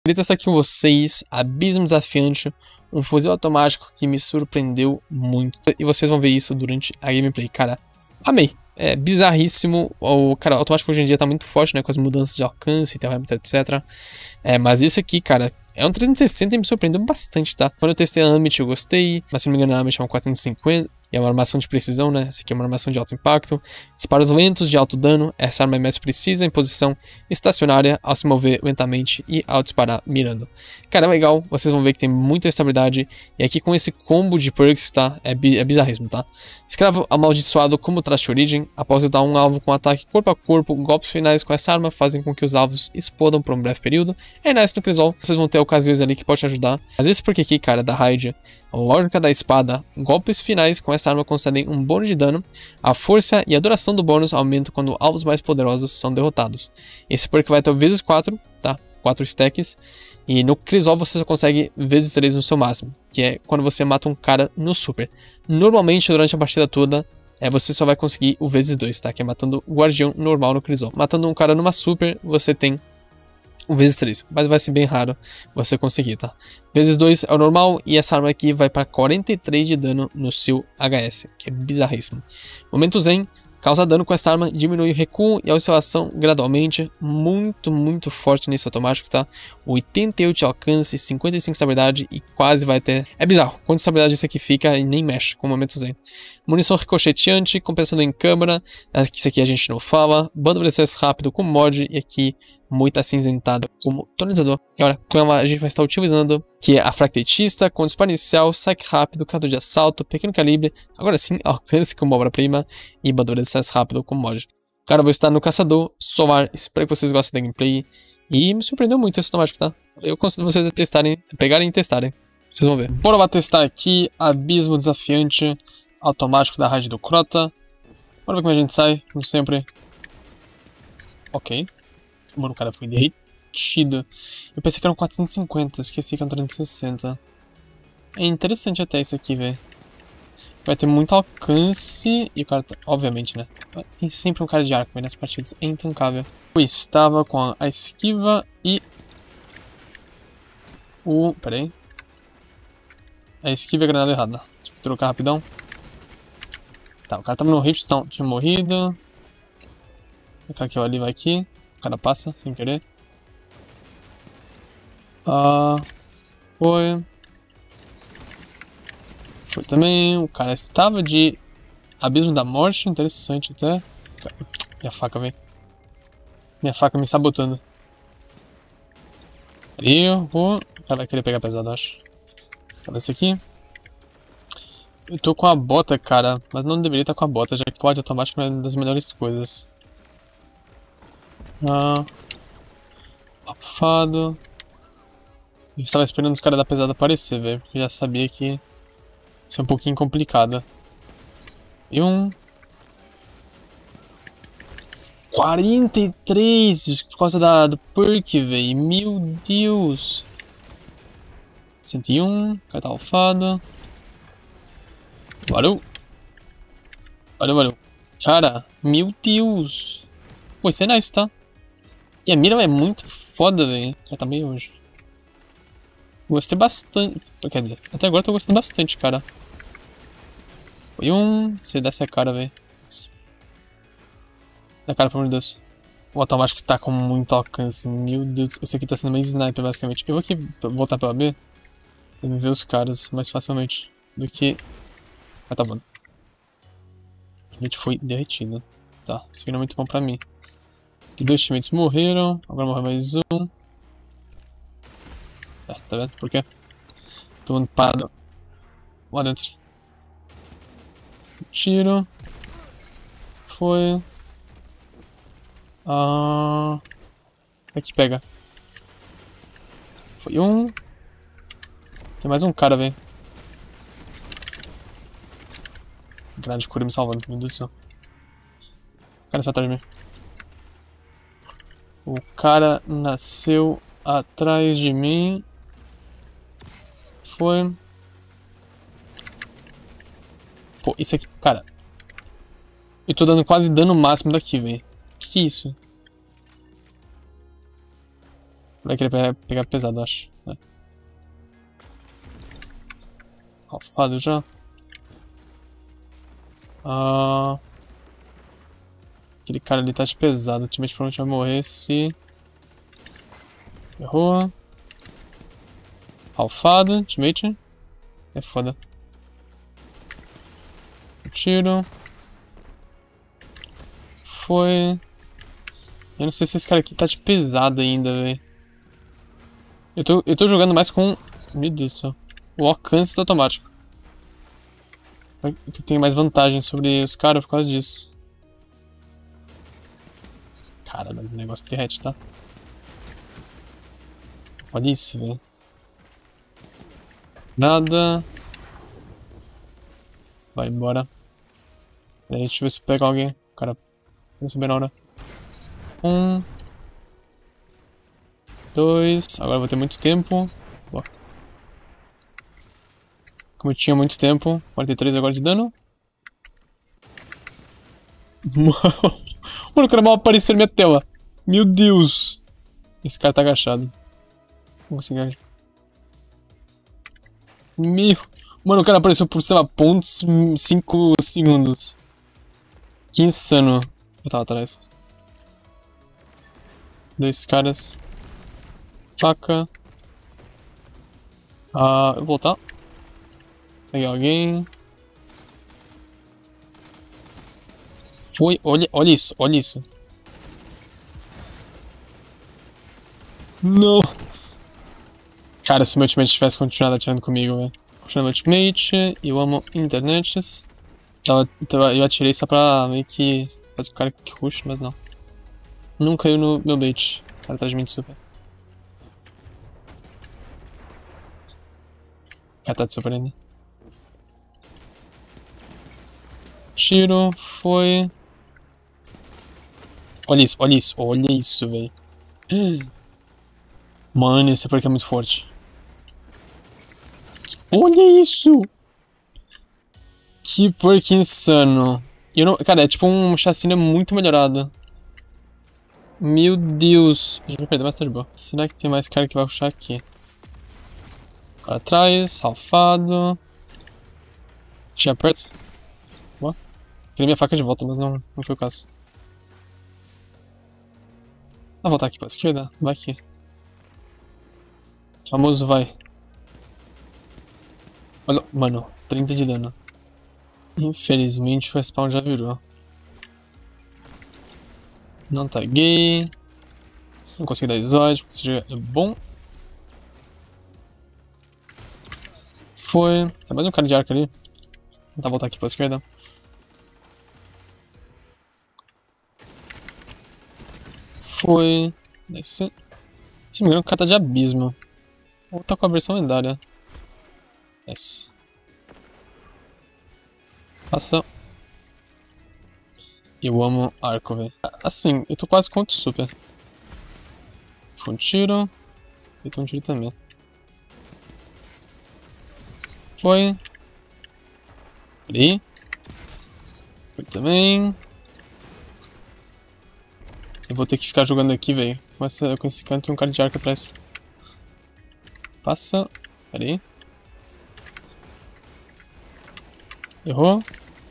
Queria testar aqui com vocês Abismo Desafiante, um fuzil automático que me surpreendeu muito. E vocês vão ver isso durante a gameplay. Cara, amei. É bizarríssimo. O cara, automático hoje em dia tá muito forte, né? Com as mudanças de alcance, termômetro, etc. Mas esse aqui, cara, é um 360 e me surpreendeu bastante, tá? Quando eu testei a Amit eu gostei, mas se não me engano a Amit é um 450. E é uma armação de precisão, né? Essa aqui é uma armação de alto impacto. Disparos lentos de alto dano. Essa arma é mais precisa em posição estacionária ao se mover lentamente e ao disparar mirando. Cara, é legal. Vocês vão ver que tem muita estabilidade. E aqui com esse combo de perks, tá? É bizarrismo, tá? Escravo amaldiçoado como traje de origem. Após dar um alvo com ataque corpo a corpo, golpes finais com essa arma fazem com que os alvos explodam por um breve período. É nice no Crisol. Vocês vão ter ocasiões ali que podem te ajudar. Mas esse porque aqui, cara, da Raid, a lógica da espada, golpes finais com essa arma concedem um bônus de dano, a força e a duração do bônus aumentam quando alvos mais poderosos são derrotados. Esse perk vai ter o vezes 4, tá? 4 stacks, e no Crisol você só consegue vezes 3 no seu máximo, que é quando você mata um cara no super. Normalmente durante a partida toda, você só vai conseguir o vezes 2, tá? Que é matando o guardião normal no Crisol. Matando um cara numa super, você tem o vezes 3, mas vai ser bem raro você conseguir, tá? Vezes 2 é o normal e essa arma aqui vai para 43 de dano no seu HS, que é bizarríssimo. Momento Zen, causa dano com essa arma, diminui o recuo e a oscilação gradualmente, muito forte nesse automático, tá? 88 de alcance, 55 de estabilidade e quase vai ter... É bizarro, quanta estabilidade esse aqui fica e nem mexe com o Momento Zen. Munição ricocheteante, compensando em câmera, isso aqui a gente não fala, bando de acesso rápido com mod e aqui muito acinzentada como tonalizador. E agora, com ela a gente vai estar utilizando, que é a fragmentista, com disparo inicial, saque rápido, carro de assalto, pequeno calibre, agora sim, alcance como obra-prima e bandura de acesso rápido como mod. Cara, eu vou estar no caçador, solar, espero que vocês gostem da gameplay. E me surpreendeu muito esse automático, tá? Eu consigo vocês a testarem, pegarem e testarem. Vocês vão ver. Bora lá testar aqui, Abismo Desafiante, automático da Raid do Crota. Bora ver como a gente sai, como sempre. Ok. Mano, o cara foi derretido. Eu pensei que era um 450, esqueci que era um 360. É interessante até isso aqui, velho. Vai ter muito alcance e o cara, obviamente, né? Tem sempre um cara de arco, mas nas partidas é intancável. Eu estava com a esquiva e pera aí. A esquiva e a granada errada. Deixa eu trocar rapidão. Tá, o cara tava no hit, então tinha morrido. O cara que ali vai aqui. O cara passa, sem querer. Foi. Foi também. O cara estava de Abismo da Morte. Interessante até. Minha faca, velho. Minha faca me sabotando. Ali, o cara vai querer pegar pesado, acho. Cadê esse aqui? Eu tô com a bota, cara. Mas não deveria estar com a bota, já que o áudio automático é uma das melhores coisas. Abafado. Eu estava esperando os caras da pesada aparecer, velho. Porque eu já sabia que ia ser um pouquinho complicado. E 43 por causa do perk, velho. Meu Deus. 101. O cara tá alfado. Valeu. Valeu. Cara, meu Deus. Pô, isso é nice, tá? E a mira é muito foda, velho. Ela tá meio longe. Gostei bastante. Quer dizer, até agora eu tô gostando bastante, cara. Foi Você dá essa cara, velho. Dá cara, pelo amor de Deus. O automático tá com muito alcance. Meu Deus. Esse aqui tá sendo meio sniper, basicamente. Eu vou aqui voltar pela B e ver os caras mais facilmente do que... Ah, tá bom. A gente foi derretido. Tá, isso aqui não é muito bom pra mim. Aqui 2 teammates morreram, agora morreu mais um. Tá vendo? Por quê? Tô andando parado lá dentro. Tiro. Foi. Aqui pega. Foi Tem mais um cara, velho. Grande cura me salvando, meu Deus do céu. O cara só atrás de mim. O cara nasceu atrás de mim. Foi. Pô, isso aqui, cara. Eu tô dando quase dano máximo daqui, velho. Que isso? Vai querer pegar pesado, acho. É. Ralfado já. Aquele cara ali tá de pesado. Ultimate provavelmente vai morrer se... Errou. Ralfado, ultimate. É foda. Tiro. Foi. Eu não sei se esse cara aqui tá de pesado ainda, velho. Eu tô jogando mais com... Meu Deus do céu. O alcance do automático. Eu tenho mais vantagem sobre os caras por causa disso. Cara, mas o negócio derrete, tá? Olha isso, velho. Nada. Vai embora. Peraí, deixa eu ver se pega alguém. O cara não saber na hora. 1, 2. Agora eu vou ter muito tempo. Boa. Como eu tinha muito tempo. 43 agora de dano. Mano, o cara mal apareceu na minha tela. Meu Deus. Esse cara tá agachado. Não consigo agachar. Mano, o cara apareceu por, sei lá, pontos 5 segundos. Que insano. Eu tava atrás. 2 caras. Faca. Eu vou voltar. Peguei alguém. Foi. Olha isso, olha isso. Não. Cara, se meu ultimate tivesse continuado atirando comigo, velho. Continuando meu ultimate. Eu amo internets. Eu atirei só pra meio que fazer o cara que rush, mas não. Não caiu no meu bait. O cara atrás de mim de super. O cara tá de super ainda. Tiro, foi. Olha isso, olha isso, olha isso, velho. Mano, esse perk é muito forte. Olha isso! Que perk insano. Eu não, cara, é tipo um chacina muito melhorado. Meu Deus. A gente vai perder, mas tá de boa. Será que tem mais cara que vai puxar aqui? Cara atrás, ralfado. Tinha perto. Boa. Queria minha faca de volta, mas não foi o caso. Vou voltar aqui pra esquerda. Vai aqui. Famoso vai. Olha, mano, 30 de dano. Infelizmente o respawn já virou. Não taguei. Não consegui dar exódio, porque esse jogo é bom. Foi. Tem mais um cara de arco ali. Vou tentar voltar aqui pra esquerda. Foi. Desce. Se não me engano, o cara tá de abismo. Ou tá com a versão lendária. Yes. Passa. Eu amo arco, velho. Assim, eu tô quase contra o super. Foi um tiro. E tô um tiro também. Foi. Peraí. Foi também. Eu vou ter que ficar jogando aqui, velho. Com esse canto tem um cara de arco atrás. Passa. Peraí. Errou.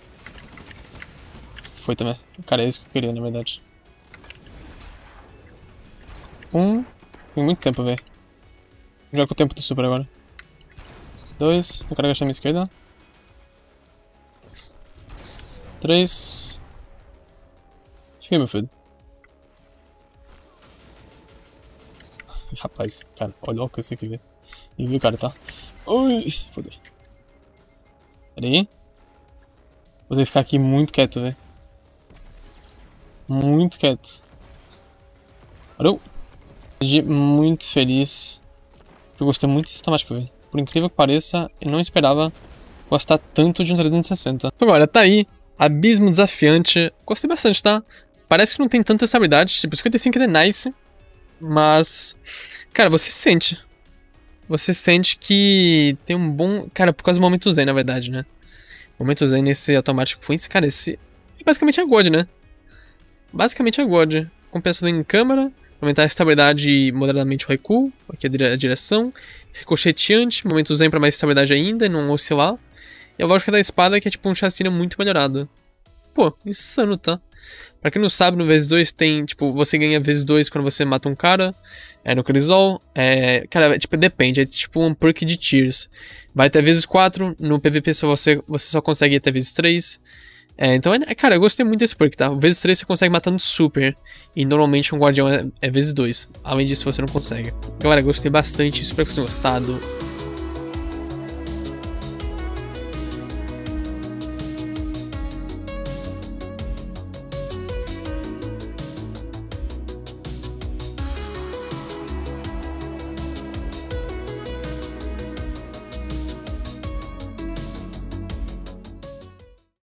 Foi também. Cara, é isso que eu queria, na verdade. Tem muito tempo, velho. Já com o tempo do super agora. 2. Não quero agachar a minha esquerda. 3. Fiquei, meu filho. Rapaz, cara, olha o alcance aqui, velho. E viu, cara, tá? Ui, fodeu. Pera aí. Vou ter que ficar aqui muito quieto, velho. Muito quieto. Parou. Muito feliz. Eu gostei muito desse automático, velho. Por incrível que pareça, eu não esperava gostar tanto de um 360. Agora, tá aí. Abismo desafiante. Gostei bastante, tá? Parece que não tem tanta estabilidade. Tipo, 55 é nice. Mas... Cara, você sente. Você sente que tem um bom... Cara, por causa do momento zen, na verdade, né? O momento zen nesse automático foi esse... Cara, esse... É basicamente a God, né? Basicamente a God. Compensador em câmera. Aumentar a estabilidade moderadamente o recuo, aqui a direção. Ricocheteante, momento zen pra mais estabilidade ainda e não oscilar. E a lógica da espada que é tipo um chacina muito melhorado. Pô, insano, tá? Pra quem não sabe, no ×2 tem, tipo, você ganha ×2 quando você mata um cara. No Crisol. Cara, tipo, depende, é tipo um perk de tiers. Vai até ×4, no PVP você só consegue ir até ×3. Então, cara, eu gostei muito desse perk, tá? O ×3 você consegue matando super. E normalmente um guardião é ×2. Além disso, você não consegue. Galera, gostei bastante, espero que vocês tenham gostado.